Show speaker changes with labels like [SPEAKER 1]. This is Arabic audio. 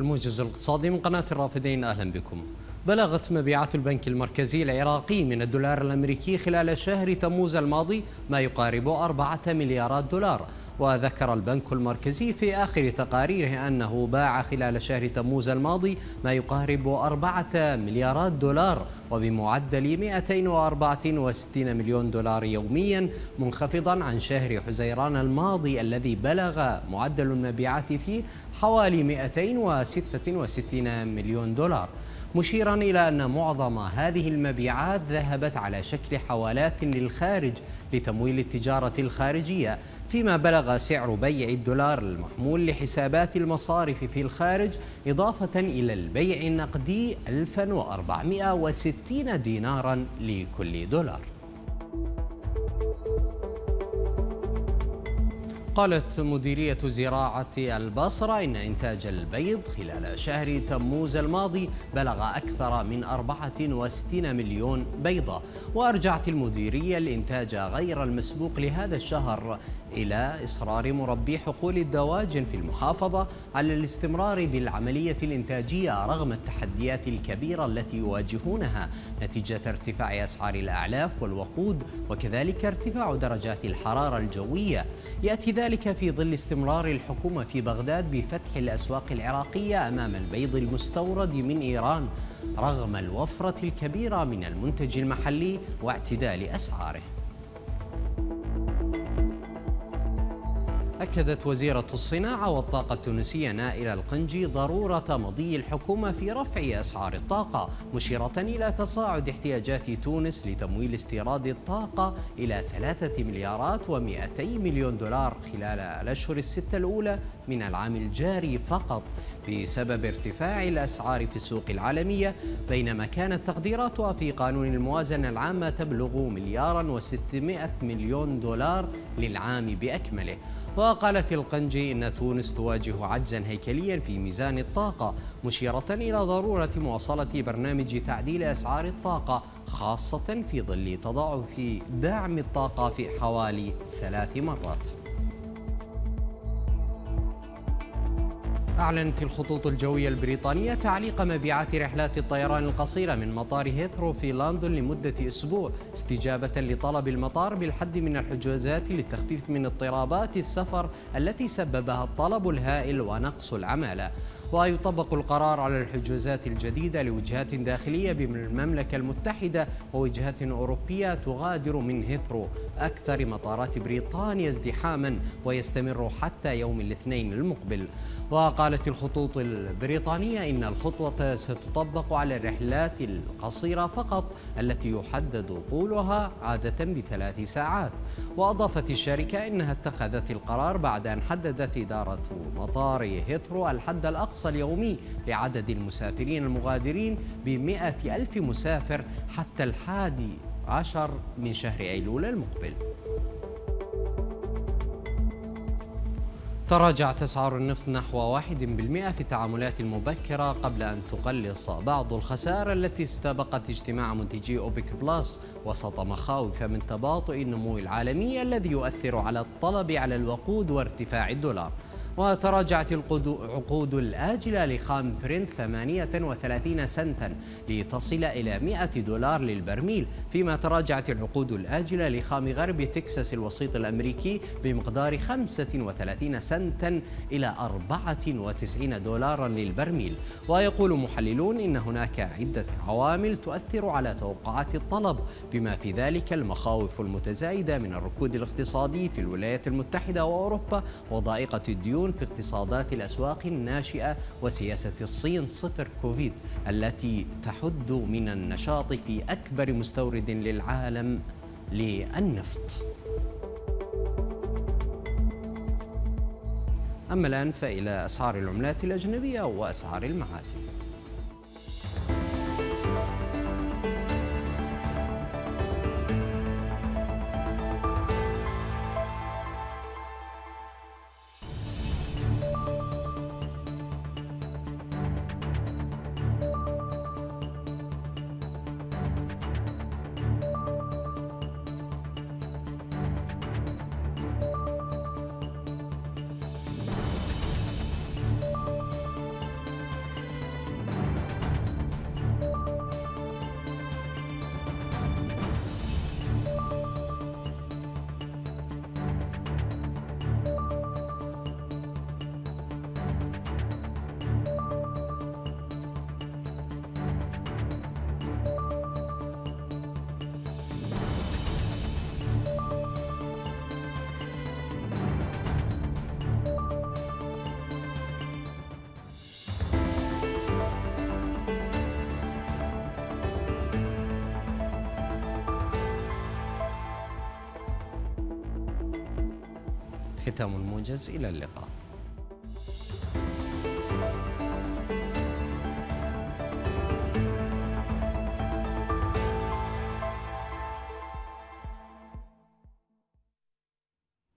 [SPEAKER 1] الموجز الاقتصادي من قناة الرافدين، أهلا بكم. بلغت مبيعات البنك المركزي العراقي من الدولار الأمريكي خلال شهر تموز الماضي ما يقارب 4 مليارات دولار. وذكر البنك المركزي في آخر تقاريره أنه باع خلال شهر تموز الماضي ما يقارب 4 مليارات دولار وبمعدل 264 مليون دولار يوميا، منخفضا عن شهر حزيران الماضي الذي بلغ معدل المبيعات فيه حوالي 266 مليون دولار، مشيرا إلى أن معظم هذه المبيعات ذهبت على شكل حوالات للخارج لتمويل التجارة الخارجية، فيما بلغ سعر بيع الدولار المحمول لحسابات المصارف في الخارج إضافة إلى البيع النقدي 1460 دينارا لكل دولار. قالت مديرية زراعة البصرة إن إنتاج البيض خلال شهر تموز الماضي بلغ أكثر من 64 مليون بيضة. وأرجعت المديرية الإنتاج غير المسبوق لهذا الشهر إلى إصرار مربي حقول الدواجن في المحافظة على الاستمرار بالعملية الإنتاجية رغم التحديات الكبيرة التي يواجهونها نتيجة ارتفاع أسعار الأعلاف والوقود، وكذلك ارتفاع درجات الحرارة الجوية. يأتي ذلك في ظل استمرار الحكومة في بغداد بفتح الأسواق العراقية أمام البيض المستورد من إيران رغم الوفرة الكبيرة من المنتج المحلي واعتدال أسعاره. أكدت وزيرة الصناعة والطاقة التونسية نائلة القنجي ضرورة مضي الحكومة في رفع أسعار الطاقة، مشيرة إلى تصاعد احتياجات تونس لتمويل استيراد الطاقة إلى 3 مليارات و200 مليون دولار خلال الأشهر الستة الأولى من العام الجاري فقط بسبب ارتفاع الأسعار في السوق العالمية، بينما كانت تقديراتها في قانون الموازنة العامة تبلغ 1,600 مليون دولار للعام بأكمله. وقالت القنجي إن تونس تواجه عجزا هيكليا في ميزان الطاقة، مشيرة إلى ضرورة مواصلة برنامج تعديل أسعار الطاقة خاصة في ظل تضاعف دعم الطاقة في حوالي 3 مرات. أعلنت الخطوط الجوية البريطانية تعليق مبيعات رحلات الطيران القصيرة من مطار هيثرو في لندن لمدة أسبوع استجابة لطلب المطار بالحد من الحجوزات للتخفيف من اضطرابات السفر التي سببها الطلب الهائل ونقص العمالة. ويطبق القرار على الحجوزات الجديدة لوجهات داخلية بالمملكة المتحدة ووجهات أوروبية تغادر من هيثرو، أكثر مطارات بريطانيا ازدحاما، ويستمر حتى يوم الاثنين المقبل. وقالت الخطوط البريطانية إن الخطوة ستطبق على الرحلات القصيرة فقط التي يحدد طولها عادة ب3 ساعات. وأضافت الشركة إنها اتخذت القرار بعد أن حددت إدارة مطار هيثرو الحد الأقصى اليومي لعدد المسافرين المغادرين ب100,000 مسافر حتى 11 من شهر أيلول المقبل. تراجعت أسعار النفط نحو 1% في التعاملات المبكرة قبل أن تقلص بعض الخسائر التي استبقت اجتماع منتجي أوبك بلس وسط مخاوف من تباطؤ النمو العالمي الذي يؤثر على الطلب على الوقود وارتفاع الدولار. وتراجعت العقود الآجلة لخام برنت 38 سنتا لتصل إلى 100 دولار للبرميل، فيما تراجعت العقود الآجلة لخام غرب تكساس الوسيط الأمريكي بمقدار 35 سنتا إلى 94 دولارا للبرميل. ويقول محللون إن هناك عدة عوامل تؤثر على توقعات الطلب، بما في ذلك المخاوف المتزايدة من الركود الاقتصادي في الولايات المتحدة وأوروبا وضائقة الديون في اقتصادات الأسواق الناشئة وسياسة الصين صفر كوفيد التي تحد من النشاط في أكبر مستورد للعالم للنفط. أما الآن فإلى أسعار العملات الأجنبية وأسعار المعادن. ختام الموجز، إلى اللقاء.